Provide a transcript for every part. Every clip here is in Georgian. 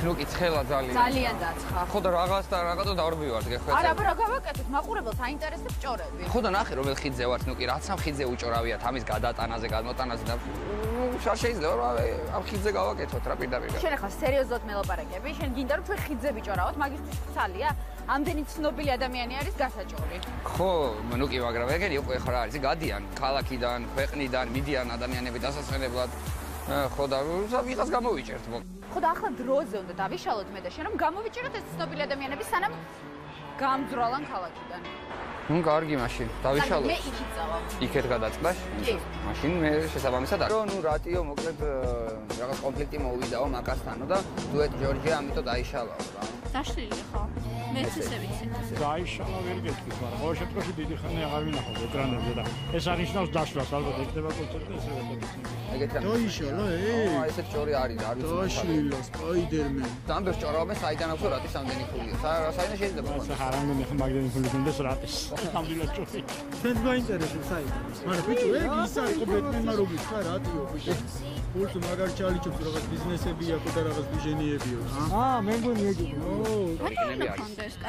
ნუ კი ცხელა ძალიან. ძალიან დაცხა. ხო და რაღაც დავრბივართ გეხვეწე. არა, აბა რა გავაკეთოთ? მაყურებელს აინტერესებს ჭორები. ხო და ნახე რომელ ხიძზე ვართ, ნუ კი რაც ამ ხიძზე უჭორავიათ, ამის გადატანაზე, გადმოტანაზე და შარ შეიძლება ამ ხიძზე გავაკეთოთ რა პირდაპირ. შენ ახლა სერიოზულად მელაპარაკები? შენ გინდა რომ ჩვენ ხიძზე ვიჭორავოთ, მაგისთვის ცალია? ამდენი ცნობილი ადამიანი არის გასაჭორი. ხო, ნუ კი, მაგრამ ეგენი უკვე ხო რა არის, გადიან ქალაქიდან, ქვეყნიდან, მიდიან ადამიანები დასასვენებლად. ხო და ვიღაც გამოვიჭერთ მო. ხო და ახლა დროზე უნდა დავიშალოთ მე და შენ რომ გამოვიჭეროთ ეს ცნობილი ადამიანები სანამ გამძვრალან ქალაქიდან. ნუ კარგი მაშინ, დავიშალოთ. მე იქით წავალ. იქეთ გადაწყდას? კი. მაშინ მე შესაბამისად არა. ნუ რატიო მოკლედ რაღაც კონფლიქტი მოვიდაო მაკასთანო და დუეტ ჯორჯია ამიტომ დაიშალავ რა. დაშლილი ხო? მეც ესე ვიცი. დაიშალა ვერ გეტყვით, მაგრამ ყოველ შემთხვევაში დიდი ხანი აღარ ვნახავ ეკრანებზე და ეს აღნიშნავს დაშლას, ალბათ ეკდება კონცერტი ესე ვეთქვით. ეგეთი რამე. დაიშალა, ესეთ ჭორი არის, არ ვიცი. დაშლილა სპაიდერმენ. დამბერს ჭორავენ საიდან აქვს რატის ამდენი ფულია. საიდან შეიძლება ეს ხარამდენი ხა მაგდენი ფული გინდეს რატის. ამდენი ჭორი. ჩვენ გაინტერესებს საიდან. მაგრამ ბიჭო, ეგ ის არის ბეტმენმა რო გიქცა რატიო ბიჭო. ფულს მაგარ ჩალიჩობს რაღაც ბიზნესები აქვს და რაღაც ბიჟენიები აქვს. მე მგონი ეგ იყო. ორიგინები არის.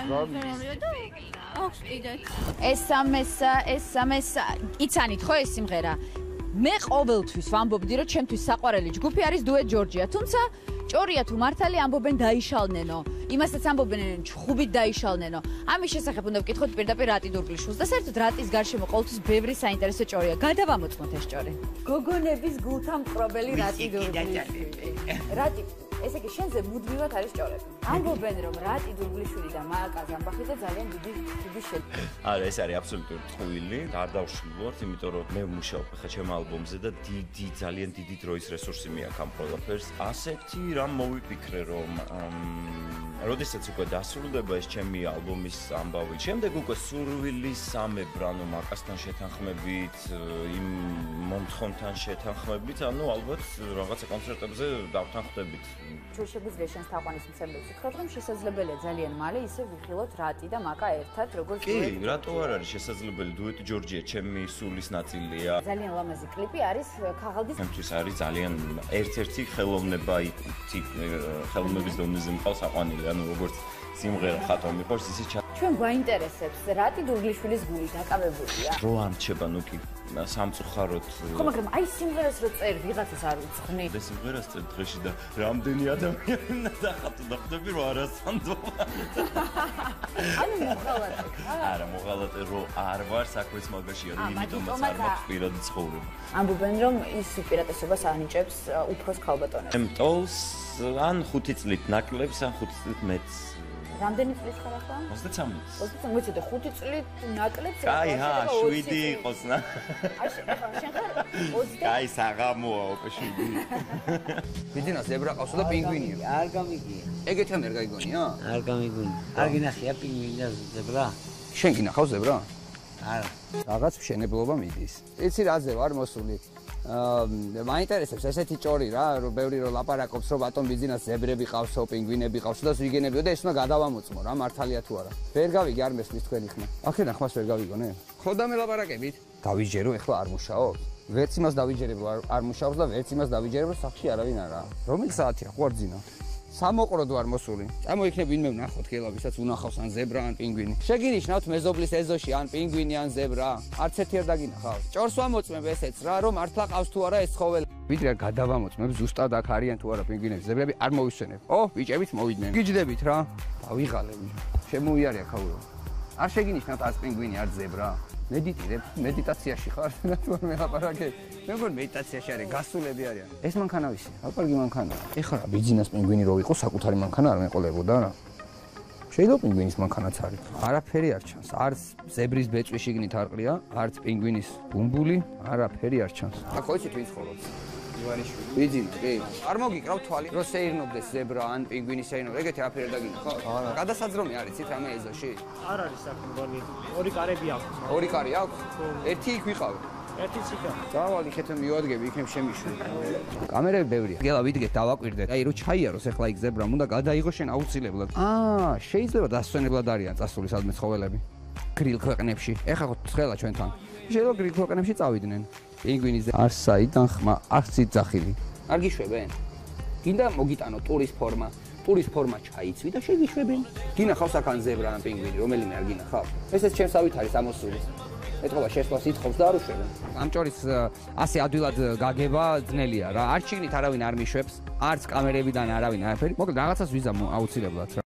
ესამესა იცანით ხო ეს სიმღერა? მე ყოველთვის ვამბობდი რომ ჩემთვის საყვარელი ჯგუფი არის დუეტ ჯორჯია, თუმცა ჭორია თუ მართალი ამბობენ დაიშალნენო. იმასაც ამბობენ ჩხუბით დაიშალნენო. ამის შესახებ უნდა ვკითხოთ პირდაპირ რატი დურგლიშვილს და საერთოდ რატის გარშემო ყოველთვის ბევრი საინტერესო ჭორია. გადავამოწმოთ ეს ჭორი. გოგონების გულთა მკრობელი რატი დურგლიშვილი. რატი ესე იგი შენზე მუდმივად არის ჭორები. ამბობენ რომ რატი დურგლიშვილი და მააკა ზამბახიძე ძალიან დიდი შედგა. არა, ეს არის აბსოლუტური წყვილი. არ დავშლილობთ, იმიტომ რომ მე ვმუშაობ ხა ჩემ ალბომზე და ძალიან დიდი დროის რესურსი მეაქვს ამ ყველაფერს. ასეთი რამ მოვიფიქრე, რომ როდესაც უკვე დასრულდება ეს ჩემი ალბომის ამბავი, შემდეგ უკვე სურვილის სამებრ, ანუ მაკასთან შეთანხმებით, იმ მომთხოვნთან შეთანხმებით, ანუ ალბათ რაღაცა კონცერტებზე დავთანხმდებით. ჩვენ შეგვიძლია შენს თაყვანისმცემლებს ვთქვათ, რომ შესაძლებელია ძალიან მალე ისე ვიხილოთ რატი და მაკა ერთად, როგორც კი, რატო არ არის შესაძლებელი? დუეტ ჯორჯია ჩემი სულის ნაწილია. ძალიან ლამაზი კლიპი არის ქაღალდის. ჩემთვის არის ძალიან ერთ-ერთი ხელოვნება ხელოვნების დონეზე მყავს აყვანილი, ანუ როგორც სიმღერა ხატვა მიყვარს ისე ჩვენ გვაინტერესებს რატი დურგლიშვილის გული დაკავებულია. რო ამჩება ნუ კი სამწუხაროდ. ხო, მაგრამ აი სიმღერას რო წერ ვიღაცას არ უცხნი. ეს სიმღერას წერ დღეში და რამდენი ადამიანი დახატო და ხვდები რომ არასანდობა. ანუ მოღალატე. არა, მოღალატე რო არ ვარ საქმის მაგაშია, რომ იმიტომაც არ მაქვს პირადი ცხოვრება. ამბობენ რომ ის უპირატესობას ანიჭებს უფროს ქალბატონებს. ტოლს ან 5 წლით ნაკლებს, ან 5 წლით მეც. რამდენი წლის ხარ ახლა? 23. 23 მოიცადე 5 წლით ნაკლებს. კაი, 7 იყოს ნა. აი შენ ხარ 20. კაი, საღამოა უკვე 7. ბიძინა ზებრა ყავსო და პინგვინია. არ გამიგია. ეგეთი ამ ვერ გაიგონია? არ გამიგონია. არ გინახია პინგვინი და ზებრა? შენ გინახავს ზებრა? არა. რაღაც მშენებლობა მიდის. იცი რაზე ვარ მოსული? მაინტერესებს ესეთი ჭორი რა, რომ ბევრი რო ლაპარაკობს, რომ ბატონ ბიზნეს ზებრები ყავსო, პინგვინები ყავსო და ზვიგენებიო და ეს უნდა გადავამოწმო რა, მართალია თუ არა. ვერ გავიგე არ მესმის თქვენი ხმა. აქედან ხმას ვერ გავიგონე? ხო და მე ლაპარაკებით. დავიჯერო, ეხლა არ მუშაობ. ვერც იმას დავიჯერებ, არ მუშაობს და ვერც იმას დავიჯერებ, რომ სახში არავინ არაა. რომელი საათია, ხო არ ძინა? სამოყროდ ვარ მოსული. წამოიქნებ ვინმე ვნახოთ ხელა, ვისაც უნახავს ან ზებრა ან პინგვინი. შეგინიშნავთ მეზობლის ეზოში ან პინგვინი ან ზებრა. არც ერთი არ დაგინახავს. ჭორს ვამოწმებ ესეც რა, რომ მართლა ყავს თუ არა ეს ცხოველი. ვიდრე გადავამოწმებ, ზუსტად აქ არიან თუ არა პინგვინები, ზებრები არ მოვისვენებ. ო, ბიჭებით მოვიდნენ. გიჯდებით რა. დავიღალე. შემოიარია ხაურო. არ შეგინიშნავთ არც პინგვინი, არც ზებრა. მედიტირებ, მედიტაციაში ხარ, თუ არ მელაპარაკებ. მე მგონი მედიტაციაში არის, გასულები არიან. ეს მანქანა ვისი? აკარგი მანქანა. ეხლა რა ბიზნეს პინგვინი რო იყო, საკუთარი მანქანა არ მეყოლებოდა რა. შეიძლება პინგვინის მანქანაც არის. არაფერი არ ჩანს. არც ზებრის ბეწვი შიგნით არ ყრია, არც პინგვინის ბუმბული, არაფერი არ ჩანს. აქ ვიცით ვინ ცხოვრობს? ივანიშვილი. ბიზნესი, კი. არ მოგიკრავ თვალი, რომ შეირნობდეს ზებრა ან პინგვინი შეირნობ. ეგეთი აფერი არ დაგინახავ? არა. გადასაძრომი არის ცით რამე ეზოში? არ არის საქმე, მგონი. ორი კარები აქვს. ორი კარი აქვს? ერთი იქ ვიყავი. ერთი ციკა. დავალ იქეთ მივადგები, იქნებ შემიშვი. კამერები ბევრია. გელა ვიდგეთ, დავაკვირდეთ. აი რო ჩაიაროს ახლა იქ ზებრა, უნდა გადაიღო შენ აუცილებლად. შეიძლება დასვენებლად არიან წასული სადმე ცხოველები. გრილ ქვეყნებში. ეხლა ხო ცხელა ჩვენთან. შეიძლება გრილ ქვეყნებში წავიდნენ. პინგვინის არ საიდან ხმა, არც იძახილი. არ გიშვებენ? გინდა მოგიტანო ტურის ფორმა. პურის ფორმა ჩაიცვი და შეგიშვებენ. გინახავს აქ ან ზებრა ან პინგვინი, რომელიმე არ გინახავს. ესეც ჩემსავით არის ამოსული. ეთქობა შესვლას ითხოვს და არ უშვებენ. ამ ჭორის ასე ადვილად გაგება ძნელია რა. არ ჩიგნით არავინ არ მიშვებს, არც კამერებიდან არავინ არაფერი. მოკლედ რაღაცას ვიზამ აუცილებლად რა.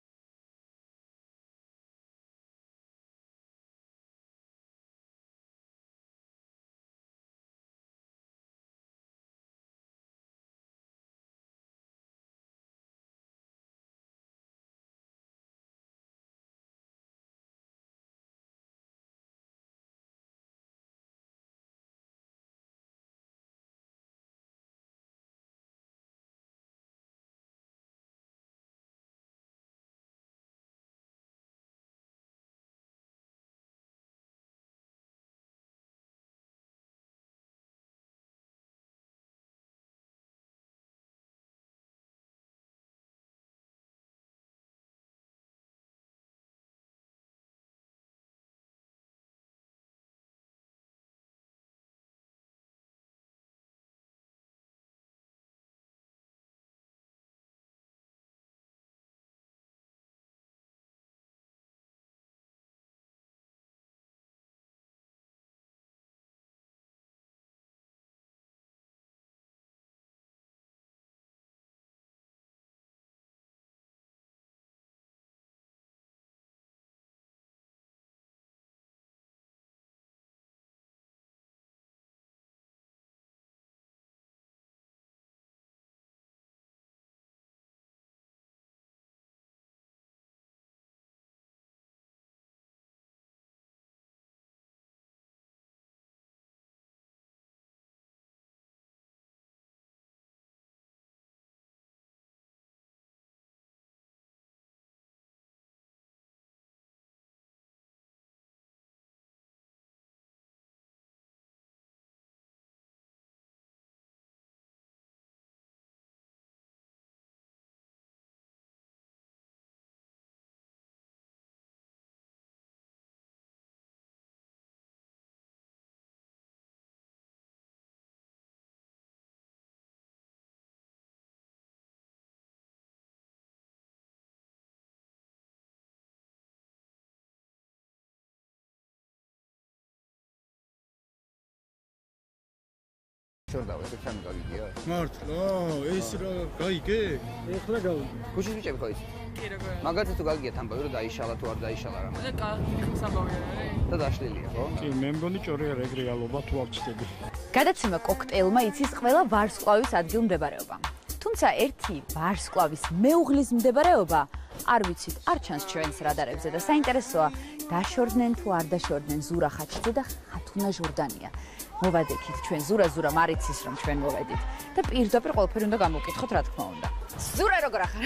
შორდავა ესე ჩემი გაგიგია. მართლა, ეს რა გაიგე? ეხლა გავიგე. ქუჩის ბიჭები ხო იცით? კი როგორ. მაგათაც თუ გაგიგიათ ამბავი რომ დაიშალა თუ არ დაიშალა რა. და კახის ამბავი არის. და დაშლილია ხო? კი, მე მგონი ჭორი არ ეგრეალობა თუ არ ვწდები. გადაცემა კოქტეილმა იცის ყველა ვარსკვლავის ადგილმდებარეობა. თუმცა ერთი ვარსკვლავის მეუღლის მდებარეობა არ ვიცით, არ ჩანს ჩვენს რადარებზე და საინტერესოა, დაშორდნენ თუ არ დაშორდნენ ზურა ხაჩიძე და ხათუნა ჟორდანია. მოვადექით ჩვენ ზურა მარიცის რომ ჩვენ მოვედით და პირდაპირ ყველაფერი უნდა გამოვკითხოთ რა თქმა უნდა. ზურა როგორ ახარ?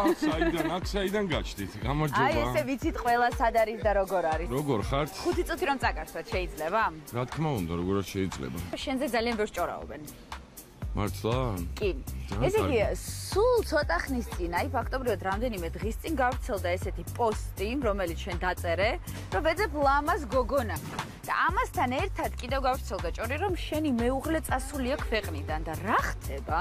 საიდან გაჩდით? გამარჯობა. აი ესე ვიცით ყველა სად არის და როგორ არის. როგორ ხართ? 5 წუთი რომ წაგართვათ შეიძლება? რა თქმა უნდა, როგორ შეიძლება. შენზე ძალიან ბევრს ჭორაობენ. მართლა? კი. ესე იგი, სულ ცოტა ხნის წინ, აი ფაქტობრივად რამდენიმე დღის წინ გავრცელდა ესეთი პოსტი, რომელიც შენ დაწერე, რომ ვეძებ ლამას გოგონა. და ამასთან ერთად კიდევ გავრცელდა ჭორი, რომ შენი მეუღლე წასულია ქვეყნიდან და რა ხდება?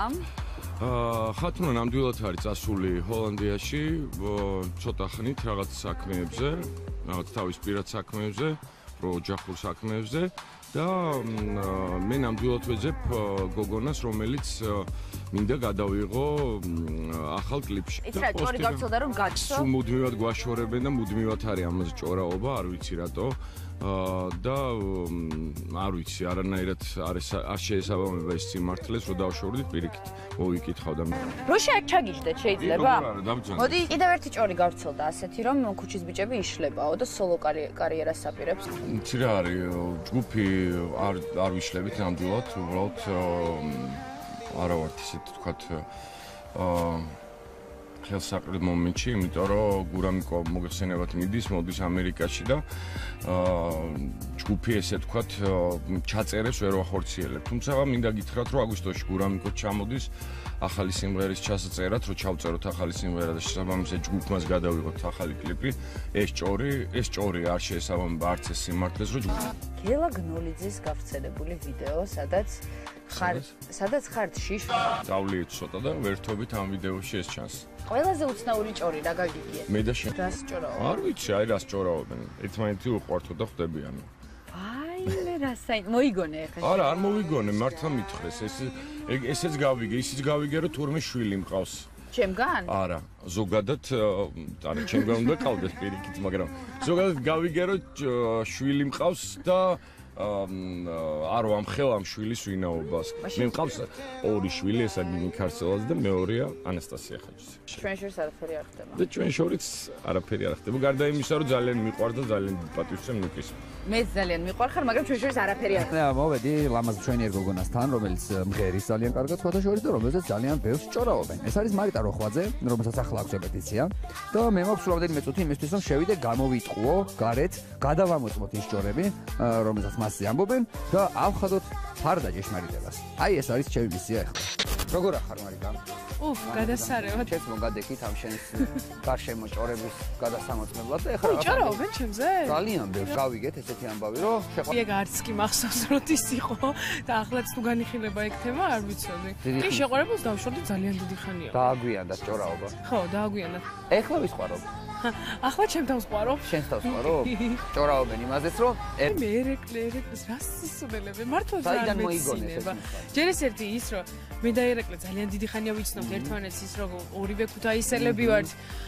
ხათუნა ნამდვილად არის წასული ჰოლანდიაში, ცოტა ხნით რაღაც საქმეებზე, რაღაც თავის პირად საქმეებზე, ოჯახურ საქმეებზე და მე ნამდვილად ვეძებ გოგონას, რომელიც მინდა გადავიღო ახალ კლიპში. ის რა ჭორი გავრცელდა რომ გაჩვო? მუდმივად გვაშორებენ და მუდმივად არის ამაზე ჭორაობა, არ ვიცი რატო. და არ ვიცი, არანაირად არ შეესაბამება ეს სიმართლეს, რომ დავშორდით პირიქით, მოვიკითხავ და რო ჩაგიჯდეთ შეიძლება? მოდი, კიდევ ერთი ჭორი გავრცელდა ასეთი, რომ ქუჩის ბიჭები იშლებაო და სოლო კარიერას აპირებს. იცი რა არის, ჯგუფი არ ვიშლებით ნამდვილად, უბრალოდ არა ვართ ისეთ თქვათ ხელსაყრელ მომენტში, იმიტომ რომ გურამიკო მოგეხსენებათ მოდის ამერიკაში და ჯგუფი ესე თქვათ ჩაწერეს ვერ ვახორციელებ. თუმცა მინდა გითხრათ, რომ აგვისტოში გურამიკო ჩამოდის ახალი სიმღერის ჩასაწერად, რომ ჩავწეროთ ახალი სიმღერა და შესაბამისად ჯგუფმას გადავიღოთ ახალი კლიპი. ეს ჭორი არ შეესაბამება არც ეს სიმართლეს, რომ გელა გნოლიძის გავრცელებული ვიდეო, სადაც ხართ შიშვი. დავლიეთ ცოტა და ვერთობით ამ ვიდეოში ეს ჩანს. ყველაზე უცნაური ჭორი რა გაგიგია? მე და შენ. რას ჭორაო? არ ვიცი, აი რას ჭორაობენ. ერთმანეთი უყვართო და ხვდებიან. აი მე რასაი მოიგონე ხა. არა, არ მოვიგონე, მართლა მithres. ესეც გავიგე, ისიც გავიგე, რომ თურმე შვილი მყავს. ჩემგან? არა, ზოგადად, არა, ჩემგან უნდა ყავდეს პირიქით, მაგრამ ზოგადად გავიგე, რომ შვილი მყავს და არ ვამხელ ამ შვილის ვინაობას. მე მყავს ორი შვილი, ესა ნინი ქარცელაძე და მეორეა ანასტასია ხაჯის. ჩვენ შორის არაფერი არ ხდება. და ჩვენ შორის არაფერი არ ხდება. გარდა იმისა, რომ ძალიან მიყვარს და ძალიან პატივისცემ ნუკის. მე ძალიან მიყვარხარ, მაგრამ ჩვენ შორის არაფერი არ ხდება. მოვედი ლამაზ ჩვენიერ გოგონასთან, რომელიც მღერის ძალიან კარგად სხვათა შორის და რომელზეც ძალიან ბევრს ჭორაობენ. ეს არის მარიტა როხვაძე, რომელსაც ახლა აქვს რეპეტიცია და მე მაქვს რამდენიმე წუთი იმისთვის, რომ შევიდე გამოვიტყუო გარეთ, გადავამოწმოთ ის ჭორები, რომელსაც მასზე ამბობენ და ავხადოთ ფარდა ჭეშმარიტებას. აი ეს არის ჩემი მისია ახლა. როგორ ახარ მარიტა? გადასარევად. ჩემს მოგადექით ამ შენის გარშემო ჭორების გადასამოწმებლად და ახლა ჭორაობენ ჩემზე? ძალიან ბევრს გავიგეთ ესეთი ამბავი, რომ ეგ არც კი მახსოვს როდის იყო და ახლაც თუ განიხილება ეგ თემა არ ვიცოდი. კი შეყვარებულს დავშორდი ძალიან დიდი ხანია. დააგვიანდა ჭორაობა. ხო, დააგვიანდა. ეხლა ვისყვარობ. ახლა ჩემ თავს ვყარო. შენს თავს ვყარო? ჭორაობენ იმაზეც, რომ მე ერეკლე რას ისუნელები? მართლა საიდან მოიგონეს ეს? ჯერ ეს ერთი ის რომ მე და ერეკლე ძალიან დიდი ხანია ვიცნობთ ერთმანეთს ის რომ ორივე ქუთაისელები ვართ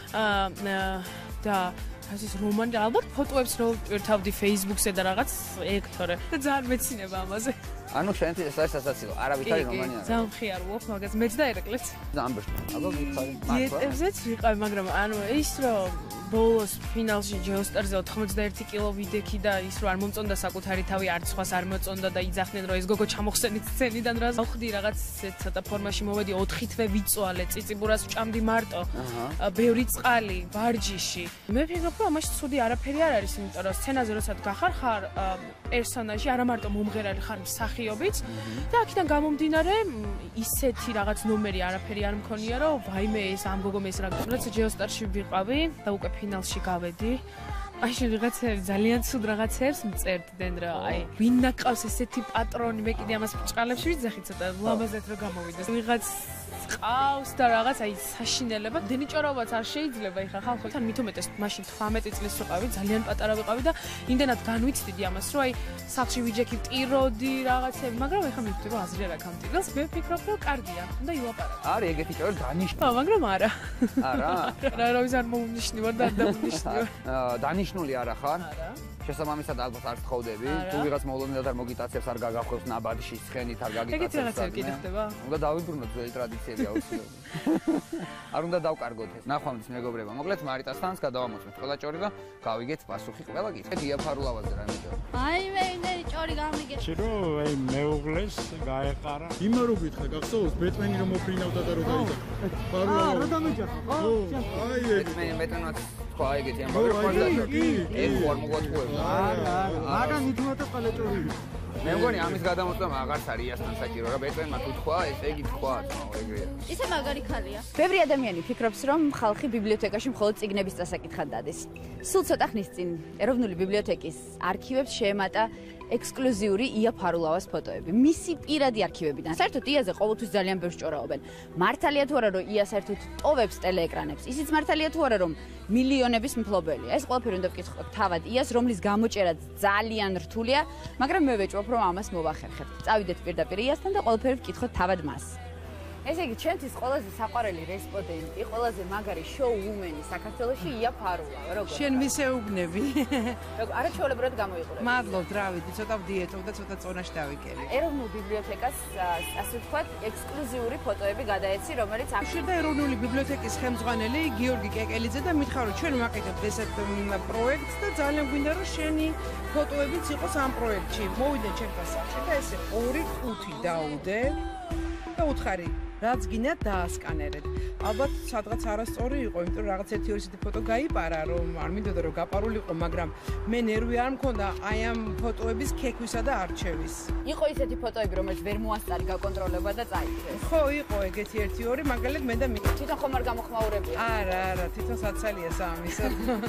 და ის რომანი ალბათ ფოტოებს რო ერთავდი Facebook-ზე და რაღაც ეგ თორე და ძალიან მეცინება ამაზე. ანუ შენთვის ეს არის სასაცილო, არავითარი რომანი არა. ძალიან მხიარობ მაგას მეც და ერეკლეც. ამბობ, აბა მითხარი. დიეტებზეც ვიყავ, მაგრამ ანუ ის რომ ბოლოს ფინალში ჯეოსტარზე 91 კილო ვიდექი და ის რომ არ მომწონდა საკუთარი თავი, არც სხვას არ მოწონდა და იძახდნენ რომ ეს გოგო ჩამოხსენით სცენიდან რა ვხდი რაღაც ცოტა ფორმაში მოვედი 4 თვე ვიწვალე, წიწიბურას ვჭამდი მარტო. ბევრი წყალი, ვარჯიში. მე ვფიქრობ რომ ამაში ცუდი არაფერი არ არის, იმიტომ რომ სცენაზე როცა გახარ ხარ პერსონაჟი, არა მარტო მომღერალი ხარ მსახიობიც და აქედან გამომდინარე ისეთი რაღაც ნომერი არაფერი არ მქონია რომ ვაიმე ეს ამ გოგომ ეს რა როცა ჯეოსტარში ვიყავი და უკვე ფინალში გავედი აი შენ რაღაცები ძალიან ცუდ რაღაცებს მწერდნენ რა აი ვინ ნაკავს ესეთი პატრონი მე კიდე ამას ბრჭყალებში ვიძახი ცოტა ლამაზად რომ გამოვიდეს ვიღაც ყავს და რაღაც აი საშინელება დენი ჭორაობაც არ შეიძლება ეხა ხალხო თან მithumetes მაშინ 18 წლის ვიყავი ძალიან პატარა ვიყავი და იმდენად განვიცდიდი ამას რომ აი სახლში ვიჯექი ტიროდი რაღაცები მაგრამ ეხა მივხვდი რომ აზრი არ აქვს ამ ტიროს მე ვფიქრობ რომ კარგია უნდა ილაპარაკო არის ეგეთი ჭორა დანიშნული მაგრამ არა არა რა ის არ მოუნიშნივარ და არ დამონიშნივარ დანიშნული არა ხარ შესაბამისად ალბათ არ თხოვდები თუ ვიღაც მოვლენად არ მოგიტაცებს არ გაგახსოვს ნაბადში ცხენით არ გაგიტაცებს ეგეთი რაღაცები კიდე ხდება უნდა დავიბრუნოთ ძველი ტრადიციები აუცილებლად არ უნდა დავკარგოთ ეს ნახვამდის მეგობრება მოკლედ მარიტასთან გადავამოწმეთ ყველა ჭორი და გავიგეთ პასუხი ყველა კითხვით იაფარულავაზე რა მიწევ აი მე ინერი ჭორი გამიგე ჩირო აი მეუღლეს გაეყარა იმა რო გითხრა გახსოვს ბეტმენი რომ მოფრინავდა და რო დაიწყო ფარულავა რა დამეჯახა ხო აი ბეტმენაც ხო აი ეგეთი ამბავი რო ხარ და ეგ ხარ მოგვაწყვეტ არა მაგან მithumetes ყალეჭორი მე მგონი ამის გადამოწმა აღარც არის იასთან საჭირო რა ბეტმენმა თუ თქვა ეს ეგი თქვა ეგრეა ისე მაგარი ხალია ბევრი ადამიანი ფიქრობს რომ ხალხი ბიბლიოთეკაში მხოლოდ წიგნების წასაკითხად დადეს სულ ცოტა ხნის წინ ეროვნული ბიბლიოთეკის არქივებს შეემატა ექსკლუზიური ია ფარულავას ფოტოები. მისი პირადი არქივებიდან. საერთოდ იაზე ყოველთვის ძალიან ბევრს ჭორაობენ. მართალია თუ არა რომ ია საერთოდ ტოვებს ტელეეკრანებს. ისიც მართალია თუ არა რომ მილიონების მფლობელია. ეს ყველაფერი უნდა ვკითხოთ თავად იას, რომლის გამოჭერა ძალიან რთულია, მაგრამ მე ვეჭვობ რომ ამას მოვახერხებთ. წავიდეთ პირდაპირ იასთან და ყველაფერი ვკითხოთ თავად მას. ესე იგი, ჩემთვის ყველაზე საყვარელი რესპონდენტი, ყველაზე მაგარი შოუ-უმენი საქართველოში ია ფარულავა, როგორ? შენ მისეუბნები. არა ჩვეულებრივად გამოიყურებ. მადლობ, რა ვიცი, ცოტა ვდიეტობ და ცოტა წონაში დავიკერი. ეროვნულ ბიბლიოთეკას, ასე ვთქვათ, ექსკლუზიური ფოტოები გადაეცი, რომელიც ამ შენ და ეროვნული ბიბლიოთეკის ხელმძღვანელი გიორგი კეკელიძე და მითხარ რომ ჩვენ ვაკეთებთ ესეთ პროექტს და ძალიან გვინდა რომ შენი ფოტოებიც იყოს ამ პროექტში. მოვიდე ჩემთან სახლში და ესე 2-5 დაუდე და უთხარი რაც გინდა დაასკანერეთ. ალბათ სადღაც არასწორი იყო, იმიტომ რომ რაღაც 1-2 ისეთი ფოტო გაიპარა, რომ არ მინდოდა რომ გაპარულიყო, მაგრამ მე ნერვი არ მქონდა აი ამ ფოტოების ქექვისა და არჩევის. იყო ისეთი ფოტოები, რომელიც ვერ მოასწარი გაკონტროლება და წაიწეს. ხო, იყო ეგეთი 1-2, მაგალითად მე და თვითონ ხომ არ გამოხმაურებია? არა, თვითონ საცალია სამისა.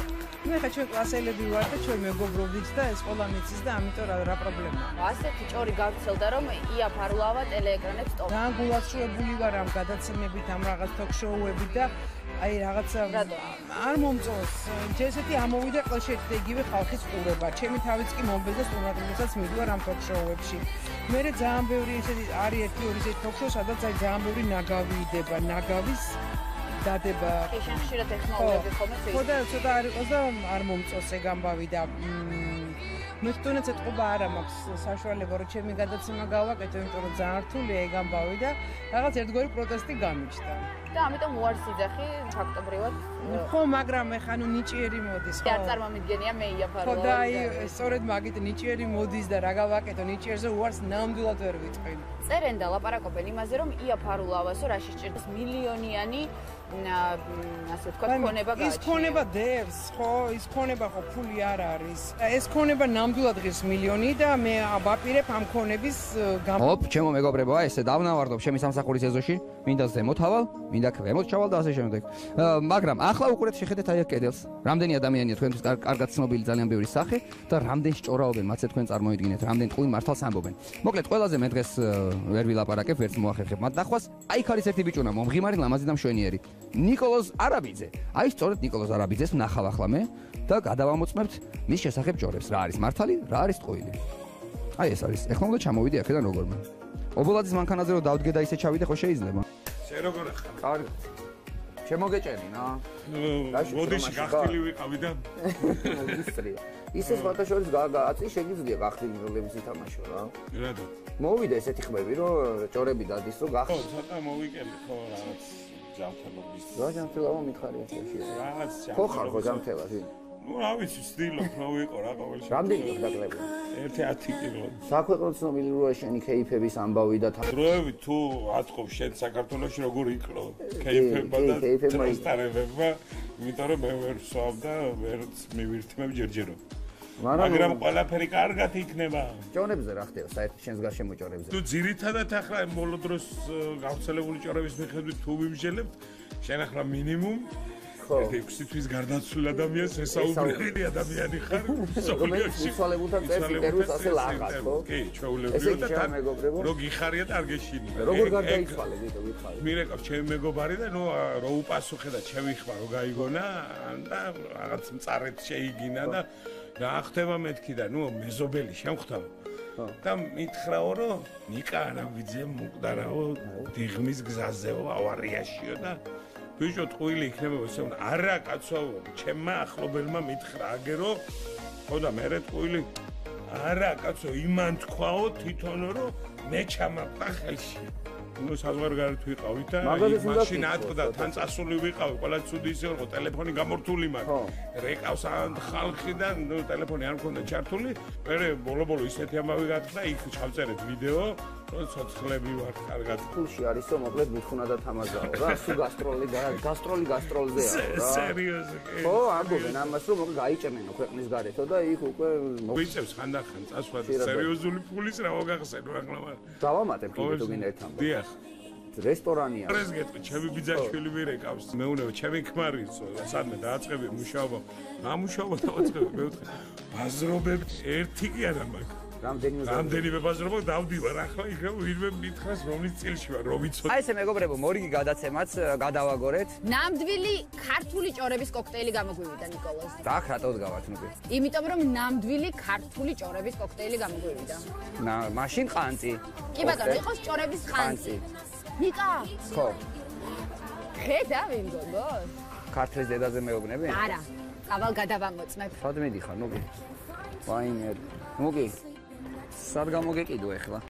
მე ხა ჩვენ კლასელები ვარ და ჩვენ მეგობრობდით და ეს ყველა მიცის და ამიტომ რა პრობლემაა. ასეთი ჭორი გავრცელდა, რომ ია ფარულავა ტელეეკრანებს ტოვებს. ძალიან გულისხმობილი ვარ ამ გადაცემებით, ამ რაღაც თოქ-შოუებით და აი რაღაცა არ მომწონს. ესეთი ამოვიდა ყელშეთ და იგივე ხალხის ყურება. ჩემი თავიც კი მომბეზდა სტუმრობასაც მიდივარ ამ ток-შოუებში. მე ძალიან ბევრი ესეთი არის ერთი-ორი ესეთი ток-შოუ, სადაც აი ძალიან ბევრი ნაგავი იდება, ნაგავის დადება. ხშირად ტექნოლოგიები ხომ ეს? ხო და ცოტა არ იყოს და არ მომწონს ეგ ამბავი და მე თვითონაც ეთყობა არა მაქვს საშუალება რომ ჩემი გადაცემა გავაკეთო, იმიტომ რომ ძალიან რთულია ეგ ამბავი და რაღაც ერთგვარი პროტესტი გამიჩნდა. და ამიტომ უარს იძახი ფაქტობრივად. ხო, მაგრამ ეხა ნუ ნიჭიერი მოდის, ხო? არ წარმომიდგენია მე იაფარო. ხო და აი სწორედ მაგით ნიჭიერი მოდის და რა გავაკეთო ნიჭიერზე უარს ნამდვილად ვერ ვიტყვი. წერენ და ლაპარაკობენ იმაზე რომ იაფარულავასო რაში სჭირდება მილიონიანი ასე ვთქვათ ქონება გააჩნია. ის ქონება დევს, ხო, ის ქონება ხო ფული არ არის. ეს ქონება ნამდვილად ღირს მილიონი და მე ვაპირებ ამ ქონების ჰოპ, ჩემო მეგობრებო, ესე დავნავარდობ ჩემი სამსახურის ეზოში, მინდა ზემოთავალ, მინდა ქვემოთ ჩავალ და ასე შემდეგ. მაგრამ ახლა უყურეთ შეხედეთ აი აქ კედელს. რამდენი ადამიანია თქვენთვის კარგად ცნობილი ძალიან ბევრი სახე და რამდენი სჭორაობენ მათზე თქვენ წარმოიდგინეთ, რამდენი ტყუილ მართალს ამბობენ. მოკლედ ყველაზე მე დღეს ვერ ვილაპარაკებ, ვერც მოახერხებ მათ ნახვას. აი იქ არის ერთი ბიჭუნა, მომღიმარი, ლამაზი და მშვენიერი. ნიკოლოზ არაბიძე. აი სწორედ ნიკოლოზ არაბიძეს ვნახავ ახლა მე და გადავამოწმებთ მის შესახებ ჯორებს, რა არის მართალი, რა არის ტყუილი. აი ეს არის. ეხლა უნდა ჩამოვიდე აქედან როგორმე. ობოლაძის მანქანაზე რომ დავდგე და ისე ჩავიდე, ხო შეიძლება? შე როგორ ახლა? კარგად. შემოგეჭერი რა. მოდიში გახტილი ვიყავი და მოგისწრია. ისე სხვათა შორის აწი შეგიძლია გახტილი როლების ითამაშო რა. რატო? მოვიდა ესეთი ხმები რომ ჭორები დადის რომ გახტილი. ხო, ცოტა მოვიკები ხო რაღაც ჯანმრთელობის. რა ჯანმრთელობა მითხარი ასეთი. რაღაც ხო ხარ ხო ჯანმრთელობი? ნუ რა ვიცი, ვცდილობ რა ვიყო რა ყოველ შემთხვევაში. რამდენი აქვს დაკლებული? 1-10 კილო. საქვეყნო ცნობილი როა შენი кейფების ამბავი და დროები თუ ატყობ შენ საქართველოში როგორ იკლო кейფება და ტრანსტარებება, იმიტომ რომ მე ვერ ვსვამ და ვერც მივირთმევ ჯერჯერობ. მაგრამ ყველაფერი კარგად იქნება. ჭორებზე რა ხდება საერთოდ შენს გარშემო ჭორებზე? თუ ძირითადად ახლა ბოლო დროს გავრცელებული ჭორების მიხედვით თუ ვიმსჯელებთ, შენ ახლა მინიმუმ 6 თვის გარდაცვლილ ადამიანს ესაუბრებელი ადამიანი ხარ. რომელიც უცვალებულთან წერს ინტერვიუს ასე ლაღად, ხო? კი, ჩვეულებრივად და თან რო გიხარია და არ გეშინია. როგორ გარდაიცვალე ვიტო ვიხარი? მირეკავს ჩემი მეგობარი და ნუ რო უპასუხე და ჩემიხმა რო გაიგონა და რაღაც მწარეთ შეიგინა და რა ხდება მეთქი და ნუ მეზობელი შემხვდაო. და მითხრაო რომ ნიკა არაბიძე მკვდარაო დიღმის გზაზეო ავარიაშიო და ბიჭო ტყუილი იქნება ესე უნდა არა კაცო ჩემმა ახლობელმა მითხრა აგერო ხო და მე ტყუილი არა კაცო იმან თქვაო თვითონო რომ მე ჩამაყდა ხელში ნუ საზღვარგარეთ ვიყავით და მაშინ ატყდა თან წასული ვიყავი ყველა ცუდი ისე იყო ტელეფონი გამორთული მაქვს რეკავს ხალხი და ნუ ტელეფონი არ მქონდა ჩართული მე ბოლო ისეთი ამბავი გათხრა იქ ჩავწერეთ ვიდეო რომ ცოცხლები ვარ კარგად ფულში არისო მოკლედ მithuna და თამაზაო რა სულ გასტროლზეა რა სერიოზულად ხო ამბობენ ამას რომ გაიჭერნენო ქვეყნის გარეთო და იქ უკვე მოიწევს ხანდახან წასვლა სერიოზული ფულის რა მოგახსენო ახლა დავამატებ კიდე თუ გინდა ერთამ დიახ რესტორანია ეს გეტყვი ჩემი ბიძაშვილი მირეკავს მეუნე ჩემი ქმარიც სადმე დააწყები მუშაობა ამუშაობა დააწყები მეუთხე ბაზრობები ერთი კი არა მაქვს რამდენიმე ბაზრობა დავდივარ ახლა იქ ვინმე მითხრას რომლის წილში ვარ რომ იცოდი აი ესე მეგობრებო მორიგი გადაცემაც გადავაგორეთ ნამდვილი ქართული ჭორების კოქტეილი გამოგვივიდა ნიკოლოზ და რატო გავართ ნუ იმიტომ რომ ნამდვილი ქართული ჭორების კოქტეილი გამოგვივიდა მაშინ ყანწი კი ბატონო იყოს ჭორების ყანწი ნიკა ხო ხედა ვინ გოგოს ქართლის დედაზე მეუბნები არა ავალ გადავამოწმებ სად მიდიხარ ნუ კი ვაინერ ნუ კი სად გამოგეკიდო ეხლა